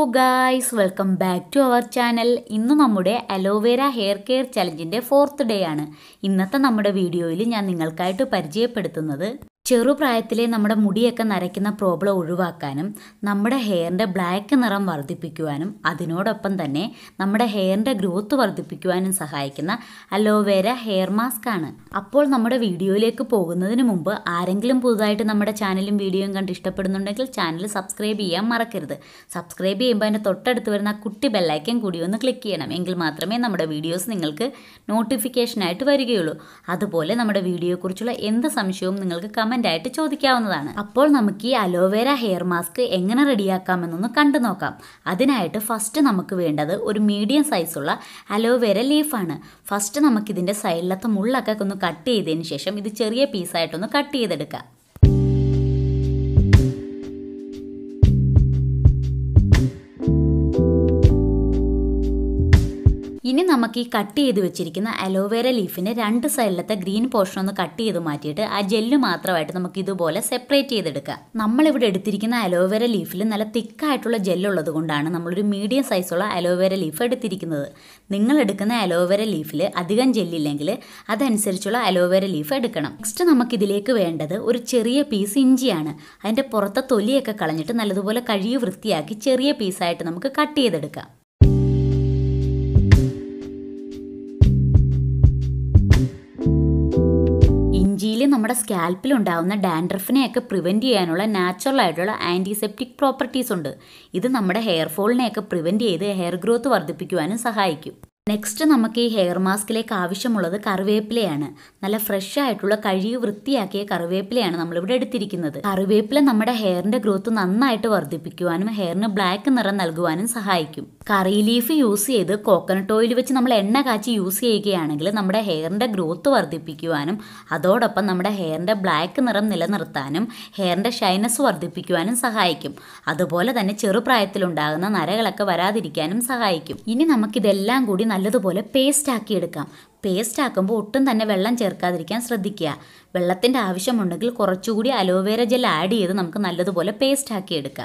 Guys, welcome back to our channel. ഇന്ന് നമ്മുടെ aloe vera hair care ചലഞ്ചിൻ്റെ 4th ഡേ ആണ്. ഇന്നത്തെ നമ്മുടെ വീഡിയോയിൽ ഞാൻ നിങ്ങൾക്കായിട്ട് പരിചയപ്പെടുത്തുന്നത് ചെറുപ്രായത്തിലെ നമ്മുടെ മുടിയൊക്കെ നരയ്ക്കുന്ന പ്രോബ്ലം ഒഴിവാക്കാനും നമ്മുടെ ഹെയറിൻ്റെ ബ്ലാക്ക് നിറം വർദ്ധിപ്പിക്കുവാനും അതിനോടൊപ്പം തന്നെ നമ്മുടെ ഹെയറിൻ്റെ ഗ്രോത്ത് വർദ്ധിപ്പിക്കുവാനും സഹായിക്കുന്ന അലോവേര ഹെയർ മാസ്ക് ആണ്. അപ്പോൾ നമ്മുടെ വീഡിയോയിലേക്ക് പോകുന്നതിന് മുമ്പ് ആരെങ്കിലും പുതുതായിട്ട് നമ്മുടെ ചാനലും വീഡിയോയും കണ്ട് ഇഷ്ടപ്പെടുന്നുണ്ടെങ്കിൽ ചാനൽ സബ്സ്ക്രൈബ് ചെയ്യാൻ മറക്കരുത്. സബ്സ്ക്രൈബ് ചെയ്യുമ്പോൾ അതിൻ്റെ തൊട്ടടുത്ത് വരുന്ന കുട്ടി ബെല്ലൈക്കൻ കൂടി ഒന്ന് ക്ലിക്ക് ചെയ്യണം. എങ്കിൽ മാത്രമേ നമ്മുടെ വീഡിയോസ് നിങ്ങൾക്ക് നോട്ടിഫിക്കേഷനായിട്ട് വരികയുള്ളൂ. അതുപോലെ നമ്മുടെ വീഡിയോയെക്കുറിച്ചുള്ള എന്ത് സംശയവും നിങ്ങൾക്ക് കമൻ്റായിട്ട് ചോദിക്കാവുന്നതാണ്. അപ്പോൾ നമുക്ക് ഈ അലോവേര ഹെയർ മാസ്ക് എങ്ങനെ റെഡിയാക്കാമെന്നൊന്ന് കണ്ടു നോക്കാം. അതിനായിട്ട് ഫസ്റ്റ് നമുക്ക് വേണ്ടത് ഒരു മീഡിയം സൈസുള്ള അലോവേര ലീഫാണ്. ഫസ്റ്റ് നമുക്കിതിൻ്റെ സൈഡിലത്തെ മുള്ളൊക്കെ ഒന്ന് കട്ട് ചെയ്തതിന് ശേഷം ഇത് ചെറിയ പീസായിട്ടൊന്ന് കട്ട് ചെയ്തെടുക്കാം. ഇനി നമുക്ക് ഈ കട്ട് ചെയ്ത് വെച്ചിരിക്കുന്ന അലോവേര ലീഫിൻ്റെ 2 സൈഡിലത്തെ ഗ്രീൻ പോർഷൻ ഒന്ന് കട്ട് ചെയ്ത് മാറ്റിയിട്ട് ആ ജെല്ല് മാത്രമായിട്ട് നമുക്ക് ഇതുപോലെ സെപ്പറേറ്റ് ചെയ്തെടുക്കാം. നമ്മളിവിടെ എടുത്തിരിക്കുന്ന അലോവേര ലീഫിൽ നല്ല തിക്കായിട്ടുള്ള ജെല്ലുള്ളത് കൊണ്ടാണ് നമ്മളൊരു മീഡിയം സൈസുള്ള അലോവേര ലീഫ് എടുത്തിരിക്കുന്നത്. നിങ്ങൾ എടുക്കുന്ന അലോവേര ലീഫിൽ അധികം ജെല്ലില്ലെങ്കിൽ അതനുസരിച്ചുള്ള അലോവേര ലീഫ് എടുക്കണം. നെക്സ്റ്റ് നമുക്കിതിലേക്ക് വേണ്ടത് ഒരു ചെറിയ പീസ് ഇഞ്ചിയാണ്. അതിൻ്റെ പുറത്തെ തൊലിയൊക്കെ കളഞ്ഞിട്ട് നല്ലതുപോലെ കഴുകി വൃത്തിയാക്കി ചെറിയ പീസായിട്ട് നമുക്ക് കട്ട് ചെയ്തെടുക്കാം. ഇഞ്ചിയിൽ നമ്മുടെ സ്കാൽപ്പിൽ ഉണ്ടാകുന്ന ഡാൻഡ്രഫിനെയൊക്കെ പ്രിവെൻറ്റ് ചെയ്യാനുള്ള നാച്ചുറൽ ആയിട്ടുള്ള ആൻറ്റിസെപ്റ്റിക് പ്രോപ്പർട്ടീസ് ഉണ്ട്. ഇത് നമ്മുടെ ഹെയർ ഫോളിനെയൊക്കെ പ്രിവെൻറ്റ് ചെയ്ത് ഹെയർ ഗ്രോത്ത് വർദ്ധിപ്പിക്കുവാനും സഹായിക്കും. നെക്സ്റ്റ് നമുക്ക് ഈ ഹെയർ മാസ്കിലേക്ക് ആവശ്യമുള്ളത് കറിവേപ്പിലയാണ്. നല്ല ഫ്രഷ് ആയിട്ടുള്ള കഴുകി വൃത്തിയാക്കിയ കറിവേപ്പിലയാണ് നമ്മളിവിടെ എടുത്തിരിക്കുന്നത്. കറിവേപ്പില നമ്മുടെ ഹെയറിൻ്റെ ഗ്രോത്ത് നന്നായിട്ട് വർദ്ധിപ്പിക്കുവാനും ഹെയറിന് ബ്ലാക്ക് നിറം നൽകുവാനും സഹായിക്കും. കറി ലീഫ് യൂസ് ചെയ്ത് കോക്കനട്ട് ഓയിൽ വെച്ച് നമ്മൾ എണ്ണ കാച്ചി യൂസ് ചെയ്യുകയാണെങ്കിൽ നമ്മുടെ ഹെയറിൻ്റെ ഗ്രോത്ത് വർദ്ധിപ്പിക്കുവാനും അതോടൊപ്പം നമ്മുടെ ഹെയറിൻ്റെ ബ്ലാക്ക് നിറം നിലനിർത്താനും ഹെയറിൻ്റെ ഷൈനസ് വർദ്ധിപ്പിക്കുവാനും സഹായിക്കും. അതുപോലെ തന്നെ ചെറുപ്രായത്തിലുണ്ടാകുന്ന നരകളൊക്കെ വരാതിരിക്കാനും സഹായിക്കും. ഇനി നമുക്കിതെല്ലാം കൂടി നല്ലതുപോലെ പേസ്റ്റ് ആക്കിയെടുക്കാം. പേസ്റ്റ് ആക്കുമ്പോൾ ഒട്ടും തന്നെ വെള്ളം ചേർക്കാതിരിക്കാൻ ശ്രദ്ധിക്കുക. വെള്ളത്തിൻ്റെ ആവശ്യമുണ്ടെങ്കിൽ കുറച്ചുകൂടി അലോവേര ജെൽ ആഡ് ചെയ്ത് നമുക്ക് നല്ലതുപോലെ പേസ്റ്റ് ആക്കിയെടുക്കാം.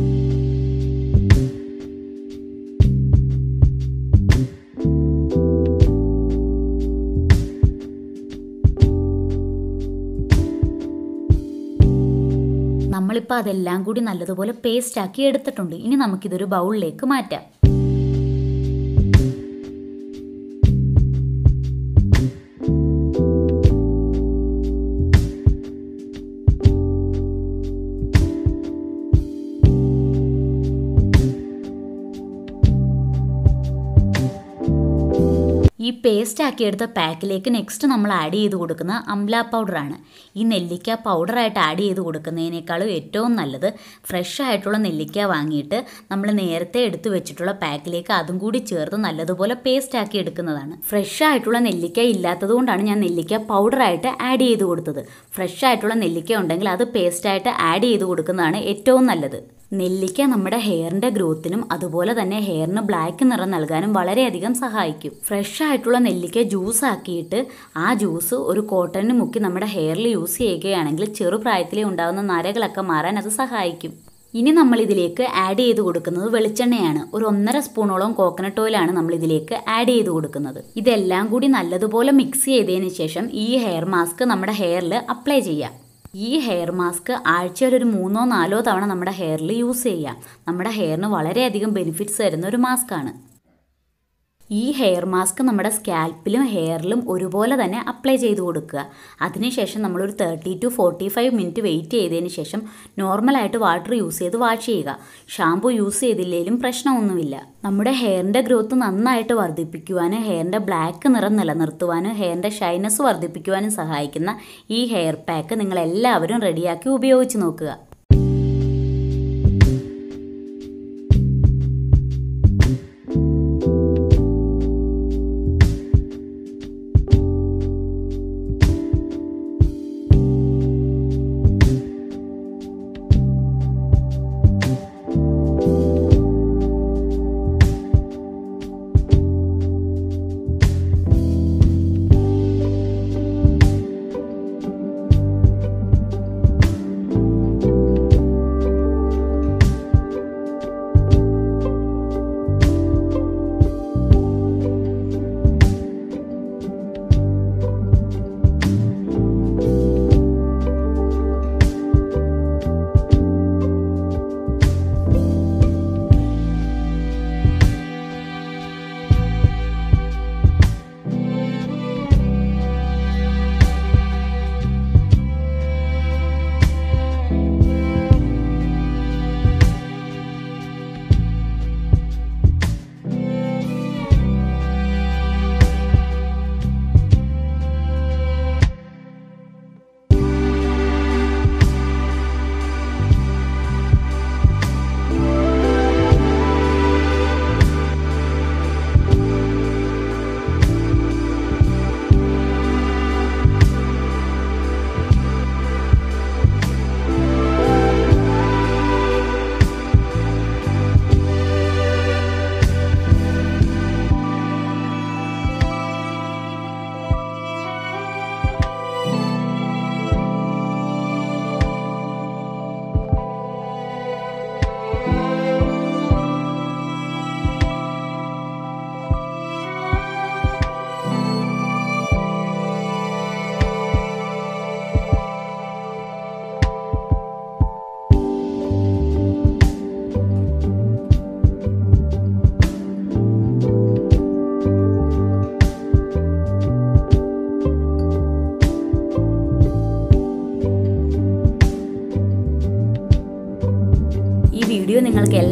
നമ്മളിപ്പോൾ അതെല്ലാം കൂടി നല്ലതുപോലെ പേസ്റ്റ് ആക്കി എടുത്തിട്ടുണ്ട്. ഇനി നമുക്കിതൊരു ബൗളിലേക്ക് മാറ്റാം. ഈ പേസ്റ്റ് ആക്കിയെടുത്ത പാക്കിലേക്ക് നെക്സ്റ്റ് നമ്മൾ ആഡ് ചെയ്ത് കൊടുക്കുന്ന അംല പൗഡറാണ്. ഈ നെല്ലിക്ക പൗഡറായിട്ട് ആഡ് ചെയ്ത് കൊടുക്കുന്നതിനേക്കാളും ഏറ്റവും നല്ലത് ഫ്രഷ് ആയിട്ടുള്ള നെല്ലിക്ക വാങ്ങിയിട്ട് നമ്മൾ നേരത്തെ എടുത്തു വെച്ചിട്ടുള്ള പാക്കിലേക്ക് അതും കൂടി ചേർത്ത് നല്ലതുപോലെ പേസ്റ്റ് ആക്കി എടുക്കുന്നതാണ്. ഫ്രഷ് ആയിട്ടുള്ള നെല്ലിക്ക ഇല്ലാത്തത് കൊണ്ടാണ് ഞാൻ നെല്ലിക്ക പൗഡറായിട്ട് ആഡ് ചെയ്ത് കൊടുത്തത്. ഫ്രഷ് ആയിട്ടുള്ള നെല്ലിക്ക ഉണ്ടെങ്കിൽ അത് പേസ്റ്റായിട്ട് ആഡ് ചെയ്ത് കൊടുക്കുന്നതാണ് ഏറ്റവും നല്ലത്. നെല്ലിക്ക നമ്മുടെ ഹെയറിൻ്റെ ഗ്രോത്തിനും അതുപോലെ തന്നെ ഹെയറിന് ബ്ലാക്ക് നിറം നൽകാനും വളരെയധികം സഹായിക്കും. ഫ്രഷ് ആയിട്ടുള്ള നെല്ലിക്ക ജ്യൂസ് ആക്കിയിട്ട് ആ ജ്യൂസ് ഒരു കോട്ടണിന് മുക്കി നമ്മുടെ ഹെയറിൽ യൂസ് ചെയ്യുകയാണെങ്കിൽ ചെറുപ്രായത്തിലേ ഉണ്ടാകുന്ന നരകളൊക്കെ മാറാൻ അത് സഹായിക്കും. ഇനി നമ്മൾ ഇതിലേക്ക് ആഡ് ചെയ്ത് കൊടുക്കുന്നത് വെളിച്ചെണ്ണയാണ്. ഒരു 1.5 സ്പൂണോളം കോക്കനട്ട് ഓയിലാണ് നമ്മൾ ഇതിലേക്ക് ആഡ് ചെയ്ത് കൊടുക്കുന്നത്. ഇതെല്ലാം കൂടി നല്ലതുപോലെ മിക്സ് ചെയ്തതിന് ശേഷം ഈ ഹെയർ മാസ്ക് നമ്മുടെ ഹെയറിൽ അപ്ലൈ ചെയ്യാം. ഈ ഹെയർ മാസ്ക് ആഴ്ചയിൽ ഒരു 3-4 തവണ നമ്മുടെ ഹെയറിൽ യൂസ് ചെയ്യാം. നമ്മുടെ ഹെയറിന് വളരെയധികം ബെനിഫിറ്റ്സ് തരുന്ന ഒരു മാസ്കാണ്. ഈ ഹെയർ മാസ്ക് നമ്മുടെ സ്കാൽപ്പിലും ഹെയറിലും ഒരുപോലെ തന്നെ അപ്ലൈ ചെയ്ത് കൊടുക്കുക. അതിനുശേഷം നമ്മളൊരു 30 to 45 മിനിറ്റ് വെയിറ്റ് ചെയ്തതിന് ശേഷം നോർമലായിട്ട് വാട്ടർ യൂസ് ചെയ്ത് വാഷ് ചെയ്യുക. ഷാമ്പു യൂസ് ചെയ്തില്ലെങ്കിലും പ്രശ്നമൊന്നുമില്ല. നമ്മുടെ ഹെയറിൻ്റെ ഗ്രോത്ത് നന്നായിട്ട് വർദ്ധിപ്പിക്കുവാനും ഹെയറിൻ്റെ ബ്ലാക്ക് നിറം നിലനിർത്തുവാനും ഹെയറിൻ്റെ ഷൈനസ് വർദ്ധിപ്പിക്കുവാനും സഹായിക്കുന്ന ഈ ഹെയർ പാക്ക് നിങ്ങളെല്ലാവരും റെഡിയാക്കി ഉപയോഗിച്ച് നോക്കുക.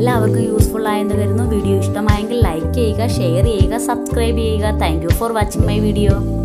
എല്ലാവർക്കും യൂസ്ഫുൾ ആയെന്ന് കരുതുന്നു. വീഡിയോ ഇഷ്ടമായെങ്കിൽ ലൈക്ക് ചെയ്യുക, ഷെയർ ചെയ്യുക, സബ്സ്ക്രൈബ് ചെയ്യുക. Thank you for watching my video.